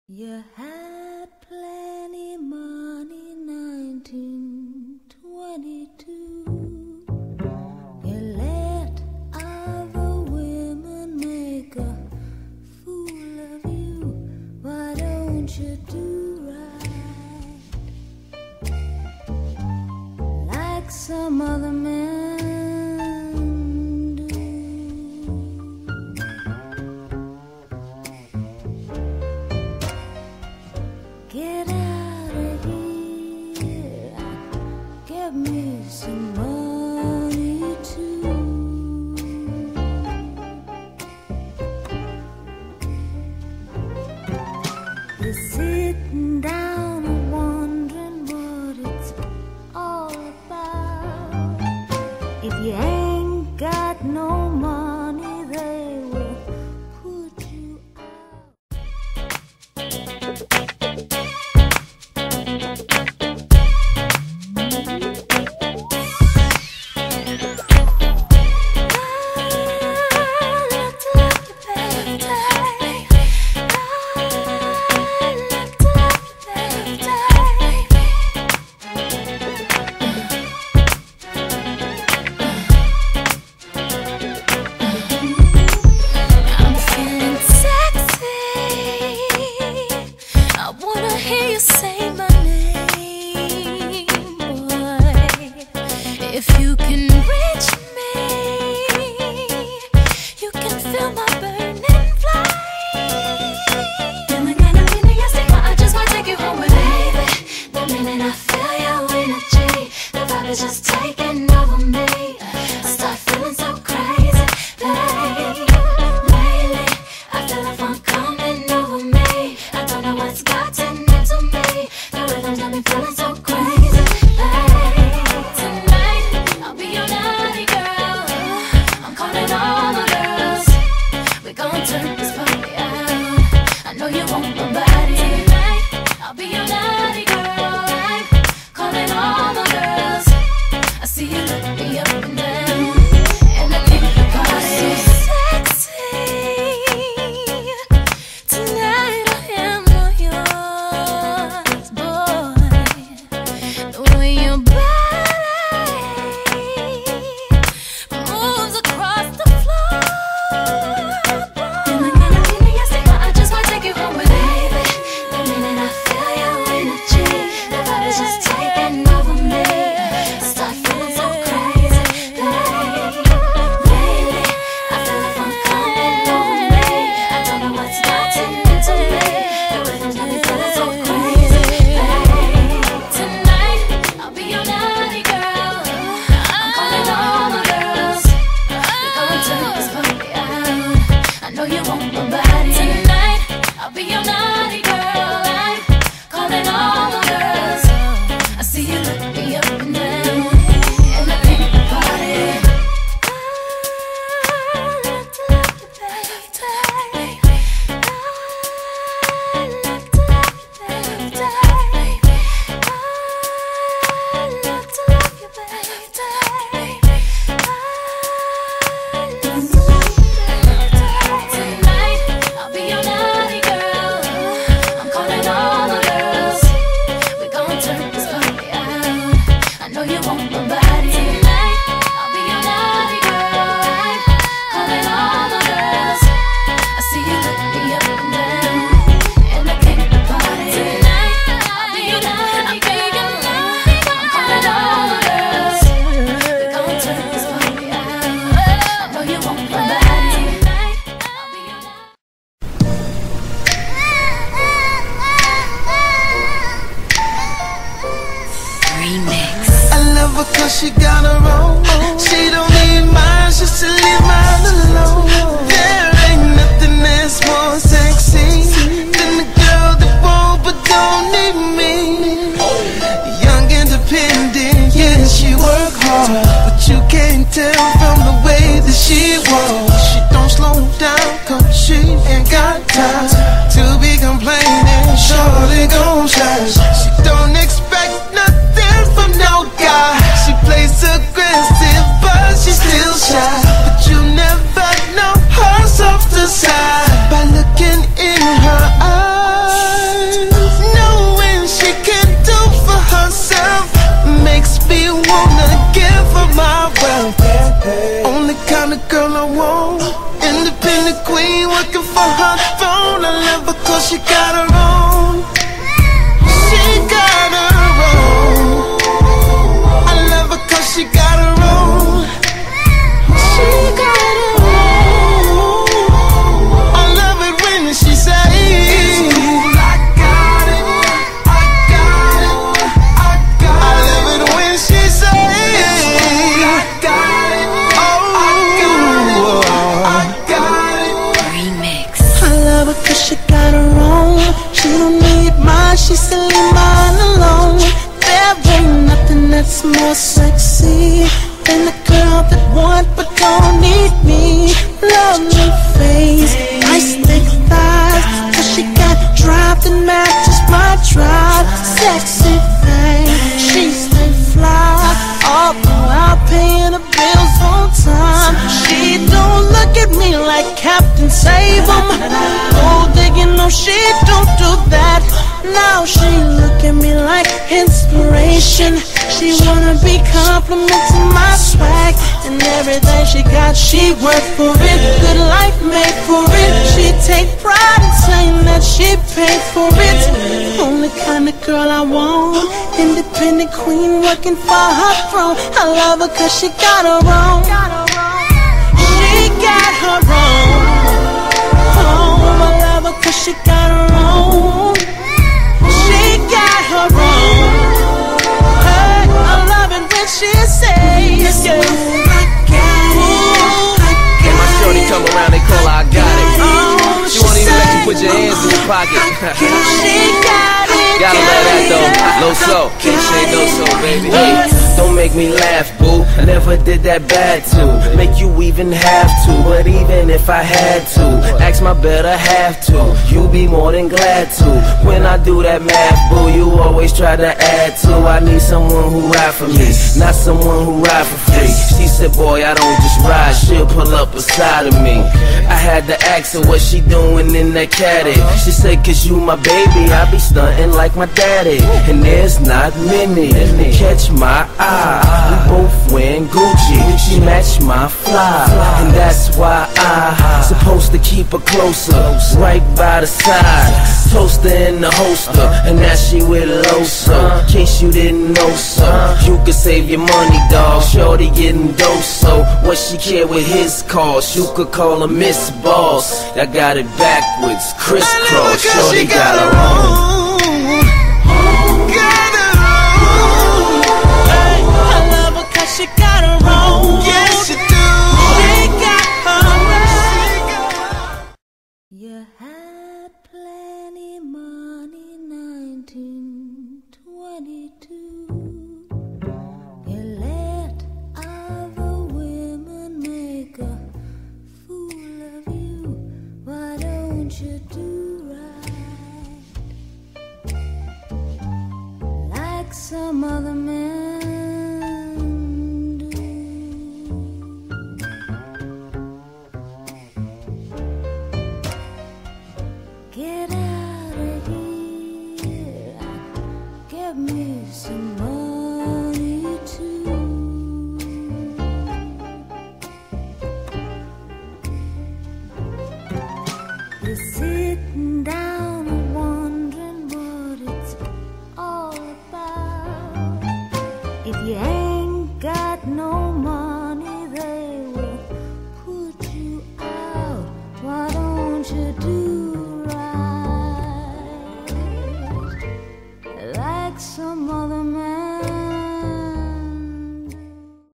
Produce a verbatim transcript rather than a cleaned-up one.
You had plenty money, nineteen twenty-two. You let other women make a fool of you. Why don't you do right like some other men do? Get out of here, give me some money too. You're sitting down and wondering what it's all about. If you ain't got no money, they will put you if you can reach me, you can feel my burning flame. Feeling kinda enthusiastic, but I just wanna take you home with me, baby. The minute I feel your energy, the vibe is just taking over me. I start feeling so crazy, baby. Lately, I feel like fun coming over me. I don't know what's gotten into me. The rhythm's got me feeling so crazy, baby. Turn this party out. I know you want my body tonight. I'll be your naughty girl. I'm calling all my girls. I see you look me up and down, and I think the party so sexy. Tonight I am all yours, boy. The way your body moves across the floor. Cause she got her own. She don't need mine, just to leave mine alone. There ain't nothing that's more sexy than the girl that won't but don't need me. Young, independent, yeah, she work hard, but you can't tell from the way that she walks. She don't slow down, cause she ain't got time to be complaining. Surely gon' shine. She don't expect nothing from no guy. She plays aggressive, but she's still shy. But you never cause she got her own. She got her own. I love her cause she got her own. She got her own. I love it when she says, I got it, I got it, I got it. I love it when she says, I got it, oh, I got it, I got it. Remix. I love her cause she got her own. She don't need mine, she still leave mine alone. There ain't nothing that's more sexy than a girl that want but don't need me. Lovely face, nice thick thighs, cause she got drive that matches my drive. Sexy thing, she stay fly, all while paying the bills on time. She don't look at me like Captain Save-em. Oh, digging, no, she don't do that. Now she look at me like inspiration. She wanna be complimenting my swag and everything she got. She worked for it, good life made for it. She take pride in saying that she paid for it. Only kind of girl I want, independent queen working for her throne. I love her cause she got her own. She got her own. Oh, I love her cause she got her own. She got her own. Hey, I love it when she says, yeah, I got it. When my shorty come around, they call her I got it. She won't even let you put your hands in your pocket. She got it. Gotta love that though, low so, can't say no so, baby. Hey, don't make me laugh, boo. Never did that bad to make you even have to. But even if I had to, ask my better half to. You be more than glad to. When I do that math, boo, you always try to add to. I need someone who ride for me, not someone who ride for free. She said, boy, I don't just ride, she'll pull up beside of me. I had to ask her what she doing in that caddy. She said, cause you my baby, I be stunting like my daddy. And there's not many catch my eye. We both wearing Gucci, she match my fly. And that's why I supposed to keep her closer, right by the side. Toaster in the holster, and now she with Losa. In case you didn't know so, you could save your money, dawg. Shorty getting dope, so what she care with his cost? You could call her Miss Boss. I got it backwards, crisscross. Shorty got her own. She got her own. Yes, she do. She got her own. You had plenty money, nineteen twenty-two. You let other women make a fool of you. Why don't you do right like some other men? Get out of here, give me some money too. You're sitting down and wondering what it's all about. If you ain't got no money, they will put you out. Why don't you do some